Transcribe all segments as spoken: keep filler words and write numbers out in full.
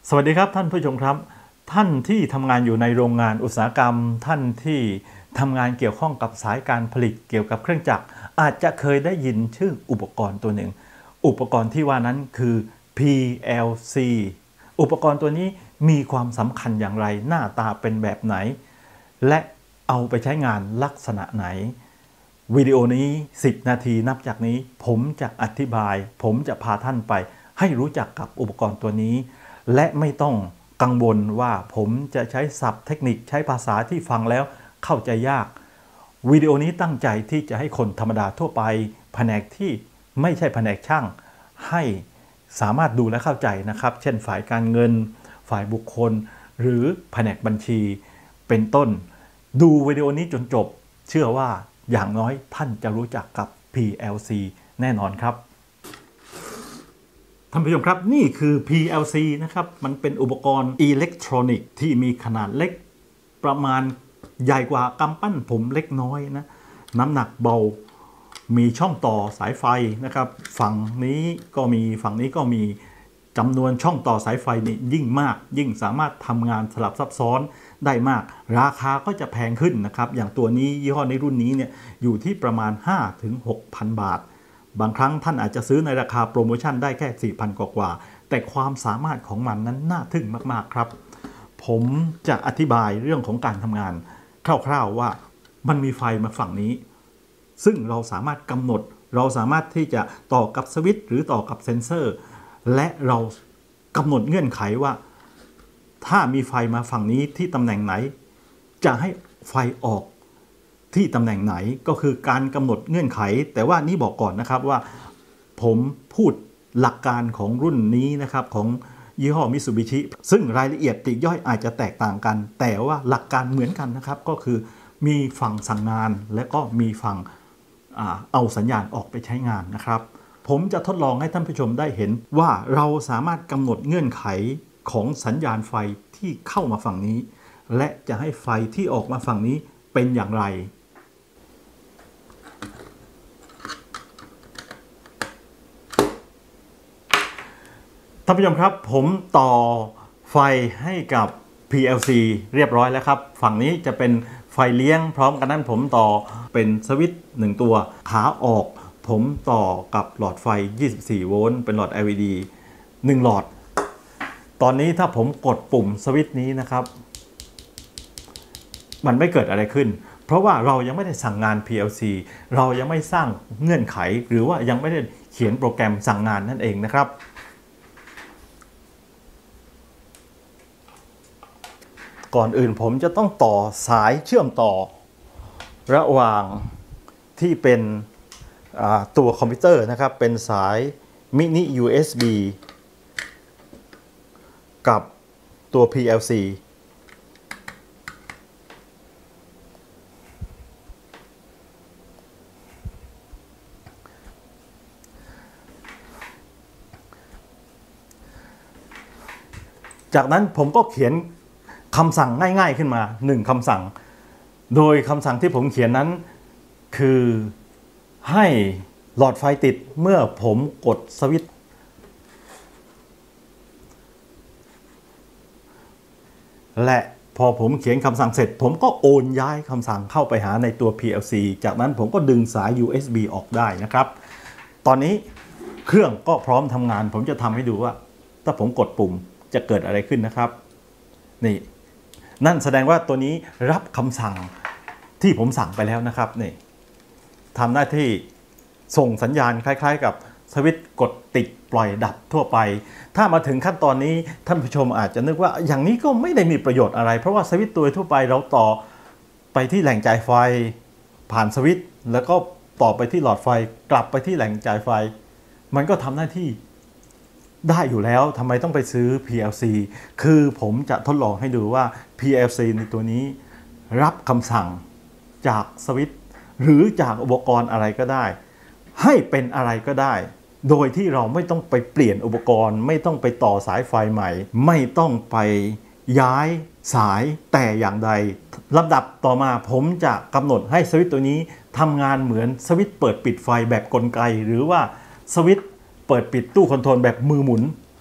สวัสดีครับท่านผู้ชมครับท่านที่ทำงานอยู่ในโรงงานอุตสาหกรรมท่านที่ทำงานเกี่ยวข้องกับสายการผลิตเกี่ยวกับเครื่องจักรอาจจะเคยได้ยินชื่ออุปกรณ์ตัวหนึ่งอุปกรณ์ที่ว่านั้นคือ พี แอล ซี อุปกรณ์ตัวนี้มีความสำคัญอย่างไรหน้าตาเป็นแบบไหนและเอาไปใช้งานลักษณะไหนวิดีโอนี้สิบนาทีนับจากนี้ผมจะอธิบายผมจะพาท่านไปให้รู้จักกับอุปกรณ์ตัวนี้และไม่ต้องกังวลว่าผมจะใช้ศัพท์เทคนิคใช้ภาษาที่ฟังแล้วเข้าใจยากวิดีโอนี้ตั้งใจที่จะให้คนธรรมดาทั่วไปแผนกที่ไม่ใช่แผนกช่างให้สามารถดูและเข้าใจนะครับเช่นฝ่ายการเงินฝ่ายบุคคลหรือแผนกบัญชีเป็นต้นดูวิดีโอนี้จนจบเชื่อว่าอย่างน้อยท่านจะรู้จักกับ พี แอล ซี แน่นอนครับท่านผู้ชมครับนี่คือ พี แอล ซี นะครับมันเป็นอุปกรณ์อิเล็กทรอนิกส์ที่มีขนาดเล็กประมาณใหญ่กว่ากำปั้นผมเล็กน้อยนะน้ำหนักเบามีช่องต่อสายไฟนะครับฝั่งนี้ก็มีฝั่งนี้ก็มีจำนวนช่องต่อสายไฟนี่ยิ่งมากยิ่งสามารถทำงานสลับซับซ้อนได้มากราคาก็จะแพงขึ้นนะครับอย่างตัวนี้ยี่ห้อในรุ่นนี้เนี่ยอยู่ที่ประมาณ ห้าถึงหกพัน บาทบางครั้งท่านอาจจะซื้อในราคาโปรโมชั่นได้แค่ สี่พัน กว่าๆแต่ความสามารถของมันนั้นน่าทึ่งมากๆครับผมจะอธิบายเรื่องของการทำงานคร่าวๆว่ามันมีไฟมาฝั่งนี้ซึ่งเราสามารถกำหนดเราสามารถที่จะต่อกับสวิตช์หรือต่อกับเซ็นเซอร์และเรากำหนดเงื่อนไขว่าถ้ามีไฟมาฝั่งนี้ที่ตำแหน่งไหนจะให้ไฟออกที่ตำแหน่งไหนก็คือการกำหนดเงื่อนไขแต่ว่านี่บอกก่อนนะครับว่าผมพูดหลักการของรุ่นนี้นะครับของยี่ห้อมิตซูบิชิซึ่งรายละเอียดปลีกย่อยอาจจะแตกต่างกันแต่ว่าหลักการเหมือนกันนะครับก็คือมีฝั่งสั่งงานและก็มีฝั่งเอาสัญญาณออกไปใช้งานนะครับผมจะทดลองให้ท่านผู้ชมได้เห็นว่าเราสามารถกำหนดเงื่อนไขของสัญญาณไฟที่เข้ามาฝั่งนี้และจะให้ไฟที่ออกมาฝั่งนี้เป็นอย่างไรท่านผู้ชมครับผมต่อไฟให้กับ พี แอล ซี เรียบร้อยแล้วครับฝั่งนี้จะเป็นไฟเลี้ยงพร้อมกันนั้นผมต่อเป็นสวิตช์หนึ่งตัวขาออกผมต่อกับหลอดไฟยี่สิบสี่โวลต์เป็นหลอด แอล อี ดี หนึ่งหลอดตอนนี้ถ้าผมกดปุ่มสวิตช์นี้นะครับมันไม่เกิดอะไรขึ้นเพราะว่าเรายังไม่ได้สั่งงาน พี แอล ซี เรายังไม่สร้างเงื่อนไขหรือว่ายังไม่ได้เขียนโปรแกรมสั่งงานนั่นเองนะครับก่อนอื่นผมจะต้องต่อสายเชื่อมต่อระหว่างที่เป็นตัวคอมพิวเตอร์นะครับเป็นสายมินิ ยู เอส บี กับตัว พี แอล ซี จากนั้นผมก็เขียนคำสั่งง่ายๆขึ้นมาหนึ่งคำสั่งโดยคำสั่งที่ผมเขียนนั้นคือให้หลอดไฟติดเมื่อผมกดสวิตช์และพอผมเขียนคำสั่งเสร็จผมก็โอนย้ายคำสั่งเข้าไปหาในตัว พี แอล ซี จากนั้นผมก็ดึงสาย ยู เอส บี ออกได้นะครับตอนนี้เครื่องก็พร้อมทำงานผมจะทำให้ดูว่าถ้าผมกดปุ่มจะเกิดอะไรขึ้นนะครับนี่นั่นแสดงว่าตัวนี้รับคำสั่งที่ผมสั่งไปแล้วนะครับนี่ทำหน้าที่ส่งสัญญาณคล้ายๆกับสวิตช์กดติดปล่อยดับทั่วไปถ้ามาถึงขั้นตอนนี้ท่านผู้ชมอาจจะนึกว่าอย่างนี้ก็ไม่ได้มีประโยชน์อะไรเพราะว่าสวิตช์ตัวทั่วไปเราต่อไปที่แหล่งจ่ายไฟผ่านสวิตช์แล้วก็ต่อไปที่หลอดไฟกลับไปที่แหล่งจ่ายไฟมันก็ทำหน้าที่ได้อยู่แล้วทำไมต้องไปซื้อ พี แอล ซี คือผมจะทดลองให้ดูว่า พี แอล ซี ในตัวนี้รับคำสั่งจากสวิตช์หรือจากอุปกรณ์อะไรก็ได้ให้เป็นอะไรก็ได้โดยที่เราไม่ต้องไปเปลี่ยนอุปกรณ์ไม่ต้องไปต่อสายไฟใหม่ไม่ต้องไปย้ายสายแต่อย่างใดลำดับต่อมาผมจะกำหนดให้สวิตช์ตัวนี้ทำงานเหมือนสวิตช์เปิดปิดไฟแบบกลไกหรือว่าสวิตช์เปิดปิดตู้คอนโทรลแบบมือหมุน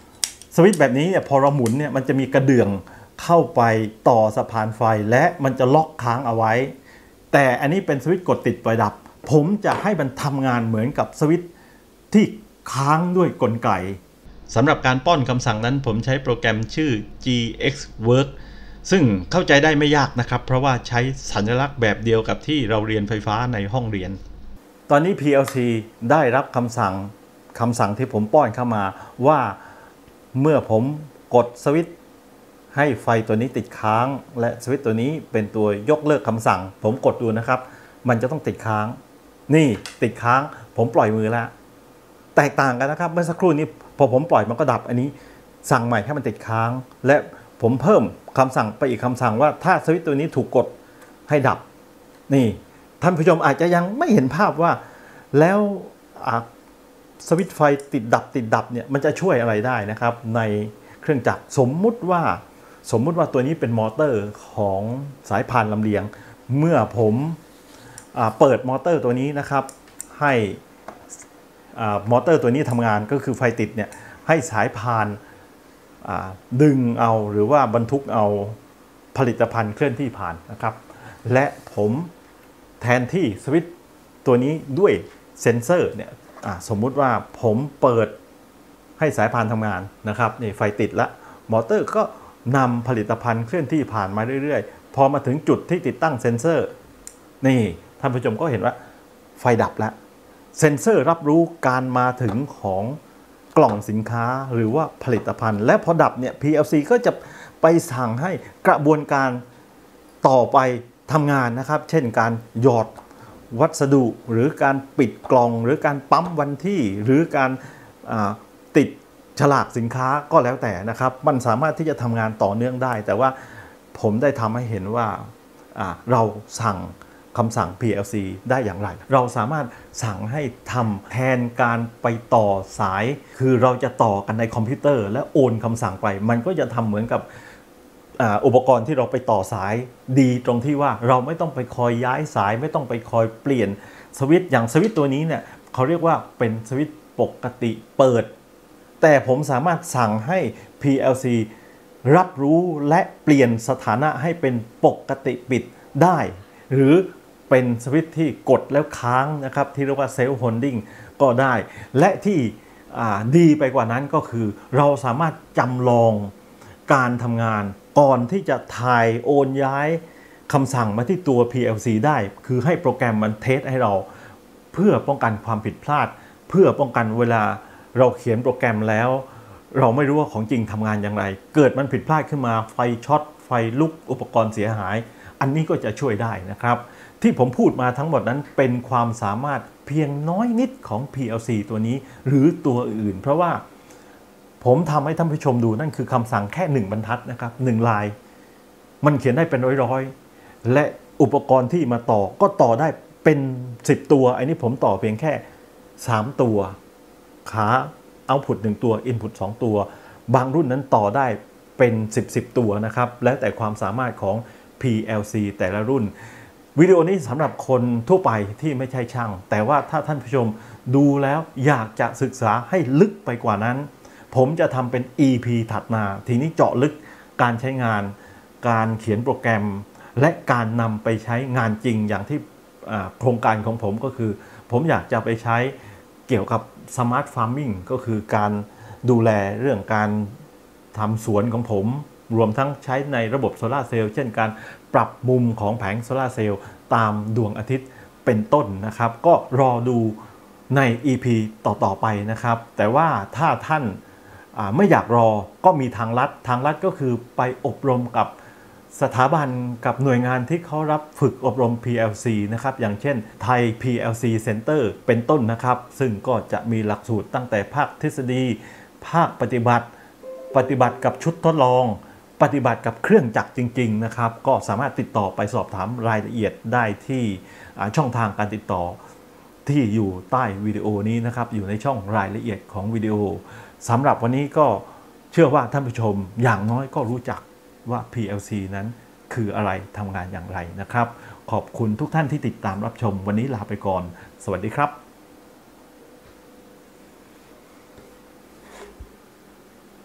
สวิตช์แบบนี้เนี่ยพอเราหมุนเนี่ยมันจะมีกระเดื่องเข้าไปต่อสะพานไฟและมันจะล็อกค้างเอาไว้แต่อันนี้เป็นสวิตช์กดติดปล่อยดับผมจะให้มันทำงานเหมือนกับสวิตช์ที่ค้างด้วยกลไกสำหรับการป้อนคำสั่งนั้นผมใช้โปรแกรมชื่อ จี เอ็กซ์ Work ซึ่งเข้าใจได้ไม่ยากนะครับเพราะว่าใช้สัญลักษณ์แบบเดียวกับที่เราเรียนไฟฟ้าในห้องเรียนตอนนี้ พี แอล ซี ได้รับคำสั่งคำสั่งที่ผมป้อนเข้ามาว่าเมื่อผมกดสวิตช์ให้ไฟตัวนี้ติดค้างและสวิตช์ตัวนี้เป็นตัวยกเลิกคำสั่งผมกดดูนะครับมันจะต้องติดค้างนี่ติดค้างผมปล่อยมือแล้วแตกต่างกันนะครับเมื่อสักครู่นี้พอผมปล่อยมันก็ดับอันนี้สั่งใหม่ให้มันติดค้างและผมเพิ่มคำสั่งไปอีกคำสั่งว่าถ้าสวิตช์ตัวนี้ถูกกดให้ดับนี่ท่านผู้ชมอาจจะยังไม่เห็นภาพว่าแล้วสวิตช์ไฟติดดับติดดับเนี่ยมันจะช่วยอะไรได้นะครับในเครื่องจักรสมมุติว่าสมมุติว่าตัวนี้เป็นมอเตอร์ของสายพานลำเลียงเมื่อผมเปิดมอเตอร์ตัวนี้นะครับให้มอเตอร์ตัวนี้ทำงานก็คือไฟติดเนี่ยให้สายพานดึงเอาหรือว่าบรรทุกเอาผลิตภัณฑ์เคลื่อนที่ผ่านนะครับและผมแทนที่สวิตช์ตัวนี้ด้วยเซ็นเซอร์เนี่ยสมมุติว่าผมเปิดให้สายพานทำงานนะครับนี่ไฟติดแล้วมอเตอร์ก็นำผลิตภัณฑ์เคลื่อนที่ผ่านมาเรื่อยๆพอมาถึงจุดที่ติดตั้งเซ็นเซอร์นี่ท่านผู้ชมก็เห็นว่าไฟดับแล้วเซ็นเซอร์รับรู้การมาถึงของกล่องสินค้าหรือว่าผลิตภัณฑ์และพอดับเนี่ย พี แอล ซี ก็จะไปสั่งให้กระบวนการต่อไปทำงานนะครับเช่นการหยอดวัสดุหรือการปิดกล่องหรือการปั๊มวันที่หรือการติดฉลากสินค้าก็แล้วแต่นะครับมันสามารถที่จะทำงานต่อเนื่องได้แต่ว่าผมได้ทำให้เห็นว่าเราสั่งคำสั่ง พี แอล ซี ได้อย่างไรเราสามารถสั่งให้ทำแทนการไปต่อสายคือเราจะต่อกันในคอมพิวเตอร์และโอนคำสั่งไปมันก็จะทำเหมือนกับอุปกรณ์ที่เราไปต่อสายดีตรงที่ว่าเราไม่ต้องไปคอยย้ายสายไม่ต้องไปคอยเปลี่ยนสวิตช์อย่างสวิตช์ตัวนี้เนี่ยเขาเรียกว่าเป็นสวิตช์ปกติเปิดแต่ผมสามารถสั่งให้ พี แอล ซี รับรู้และเปลี่ยนสถานะให้เป็นปกติปิดได้หรือเป็นสวิตช์ที่กดแล้วค้างนะครับที่เรียกว่าเซลฟ์โฮลดิ้งก็ได้และที่ดีไปกว่านั้นก็คือเราสามารถจำลองการทำงานก่อนที่จะถ่ายโอนย้ายคำสั่งมาที่ตัว พี แอล ซี ได้คือให้โปรแกรมมันเทสให้เราเพื่อป้องกันความผิดพลาดเพื่อป้องกันเวลาเราเขียนโปรแกรมแล้วเราไม่รู้ว่าของจริงทำงานอย่างไรเกิดมันผิดพลาดขึ้นมาไฟช็อตไฟลุกอุปกรณ์เสียหายอันนี้ก็จะช่วยได้นะครับที่ผมพูดมาทั้งหมดนั้นเป็นความสามารถเพียงน้อยนิดของ พี แอล ซี ตัวนี้หรือตัวอื่นเพราะว่าผมทำให้ท่านผู้ชมดูนั่นคือคำสั่งแค่หนึ่งบรรทัดนะครับหนึ่งลายมันเขียนได้เป็นร้อยๆและอุปกรณ์ที่มาต่อก็ต่อได้เป็นสิบตัวอันนี้ผมต่อเพียงแค่สามตัวขาเอาพุตหนึ่งตัวอินพุตสองตัวบางรุ่นนั้นต่อได้เป็นสิบ สิบตัวนะครับแล้วแต่ความสามารถของ พี แอล ซี แต่ละรุ่นวิดีโอนี้สำหรับคนทั่วไปที่ไม่ใช่ช่างแต่ว่าถ้าท่านผู้ชมดูแล้วอยากจะศึกษาให้ลึกไปกว่านั้นผมจะทำเป็น อี พี ถัดมาทีนี้เจาะลึกการใช้งานการเขียนโปรแกรมและการนำไปใช้งานจริงอย่างที่โครงการของผมก็คือผมอยากจะไปใช้เกี่ยวกับสมาร์ทฟาร์มมิ่งก็คือการดูแลเรื่องการทำสวนของผมรวมทั้งใช้ในระบบโซลาร์เซลล์เช่นการปรับมุมของแผงโซลาร์เซลล์ตามดวงอาทิตย์เป็นต้นนะครับก็รอดูใน อี พี ต่อๆไปนะครับแต่ว่าถ้าท่านไม่อยากรอก็มีทางลัดทางลัดก็คือไปอบรมกับสถาบันกับหน่วยงานที่เขารับฝึกอบรม พี แอล ซี นะครับอย่างเช่นไทย พี แอล ซี Center เป็นต้นนะครับซึ่งก็จะมีหลักสูตรตั้งแต่ภาคทฤษฎีภาคปฏิบัติปฏิบัติกับชุดทดลองปฏิบัติกับเครื่องจักรจริงๆนะครับก็สามารถติดต่อไปสอบถามรายละเอียดได้ที่ช่องทางการติดต่อที่อยู่ใต้วิดีโอนี้นะครับอยู่ในช่องรายละเอียดของวิดีโอสำหรับวันนี้ก็เชื่อว่าท่านผู้ชมอย่างน้อยก็รู้จักว่า พี แอล ซี นั้นคืออะไรทำงานอย่างไรนะครับขอบคุณทุกท่านที่ติดตามรับชมวันนี้ลาไปก่อนสวัสดีครับ